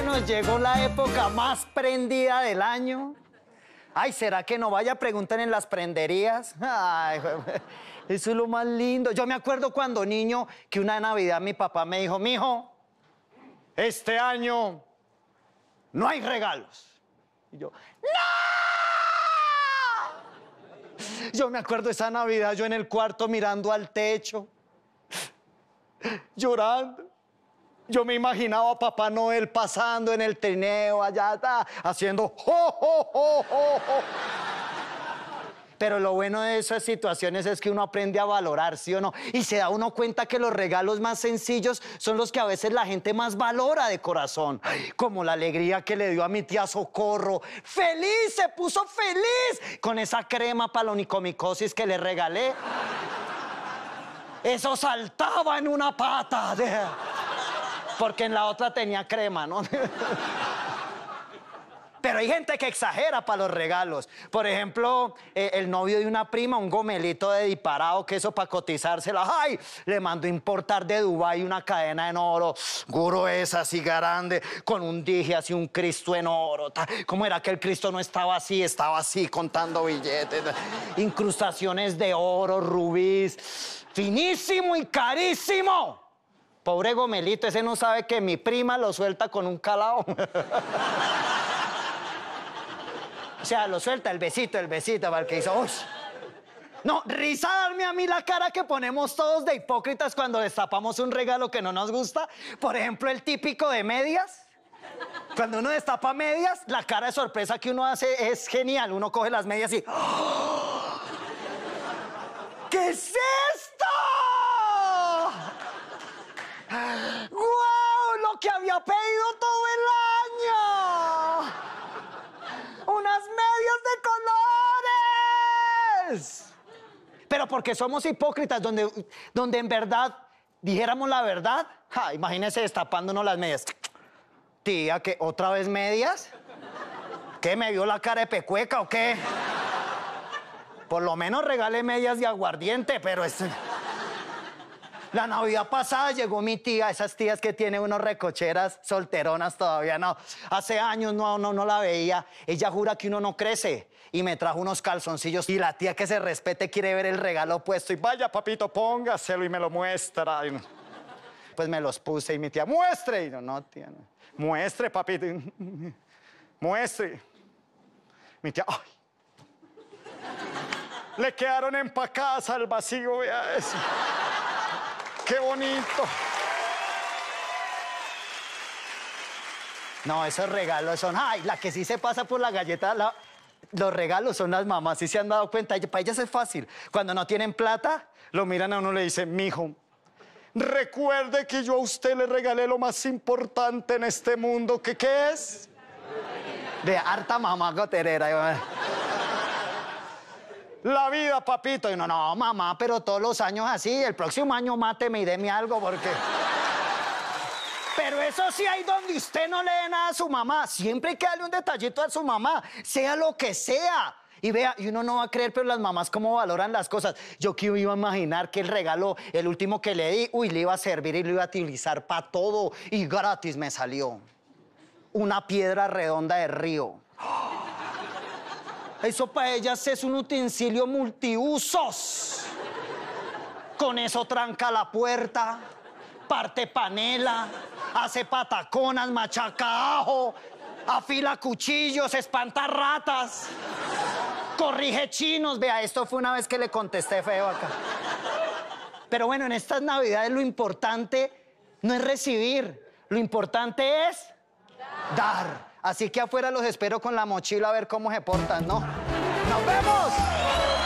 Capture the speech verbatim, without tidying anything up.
nos llegó la época más prendida del año. Ay, ¿será que no vaya? Pregunten en las prenderías. Ay, eso es lo más lindo. Yo me acuerdo cuando niño que una Navidad mi papá me dijo, mijo, este año no hay regalos. Y yo, ¡no! Yo me acuerdo esa Navidad, yo en el cuarto mirando al techo, llorando. Yo me imaginaba a Papá Noel pasando en el trineo allá, ta, haciendo jo, jo, jo, jo, jo. Pero lo bueno de esas situaciones es que uno aprende a valorar, ¿sí o no? Y se da uno cuenta que los regalos más sencillos son los que a veces la gente más valora de corazón. Como la alegría que le dio a mi tía Socorro. ¡Feliz! Se puso feliz con esa crema para la onicomicosis que le regalé. Eso saltaba en una pata. Porque en la otra tenía crema, ¿no? Pero hay gente que exagera para los regalos. Por ejemplo, eh, el novio de una prima, un gomelito de disparado, que eso para cotizársela. ¡Ay! Le mandó importar de Dubái una cadena en oro, gruesa, así grande, con un dije así, un Cristo en oro. ¿Cómo era que el Cristo no estaba así? Estaba así, contando billetes. Incrustaciones de oro, rubíes. Finísimo y carísimo. Pobre gomelito, ese no sabe que mi prima lo suelta con un calao. O sea, lo suelta el besito, el besito, para el que hizo... Uy. No, risa darme a mí la cara que ponemos todos de hipócritas cuando destapamos un regalo que no nos gusta. Por ejemplo, el típico de medias. Cuando uno destapa medias, la cara de sorpresa que uno hace es genial. Uno coge las medias y... ¡Oh! ¿Qué es esto? ¡Guau! ¡Lo que había pedido todo el año! ¡Unas medias de colores! Pero porque somos hipócritas, donde, donde en verdad dijéramos la verdad. Ja, imagínese destapándonos las medias. Tía, ¿qué? ¿Otra vez medias? ¿Qué? ¿Me vio la cara de pecueca o qué? Por lo menos regale medias de aguardiente, pero es... La Navidad pasada llegó mi tía, esas tías que tienen unos recocheras solteronas todavía, no. Hace años no, no, no la veía. Ella jura que uno no crece. Y me trajo unos calzoncillos. Y la tía que se respete quiere ver el regalo puesto. Y vaya, papito, póngaselo y me lo muestra. Y pues me los puse y mi tía, muestre. Y yo, no, tía, no. Muestre, papito. Muestre. Mi tía, ay. Le quedaron empacadas al vacío, vea eso. ¡Qué bonito! No, esos regalos son... ¡Ay! La que sí se pasa por la galleta, la... los regalos son las mamás. ¿Sí se han dado cuenta? Para ellas es fácil. Cuando no tienen plata, lo miran a uno y le dicen, mijo, recuerde que yo a usted le regalé lo más importante en este mundo. ¿Qué, qué es? De harta mamá goterera. La vida, papito. Y no, no, mamá, pero todos los años así. El próximo año máteme y deme algo porque... Pero eso sí hay donde usted no le dé nada a su mamá. Siempre hay que darle un detallito a su mamá, sea lo que sea. Y vea, y uno no va a creer, pero las mamás cómo valoran las cosas. Yo que iba a imaginar que el regalo, el último que le di, uy, le iba a servir y lo iba a utilizar para todo. Y gratis me salió. Una piedra redonda de río. Eso para ellas es un utensilio multiusos. Con eso tranca la puerta, parte panela, hace pataconas, machaca ajo, afila cuchillos, espanta ratas, corrige chinos. Vea, esto fue una vez que le contesté feo acá. Pero bueno, en estas Navidades lo importante no es recibir, lo importante es dar. Así que afuera los espero con la mochila a ver cómo se portan, ¿no? ¡Nos vemos!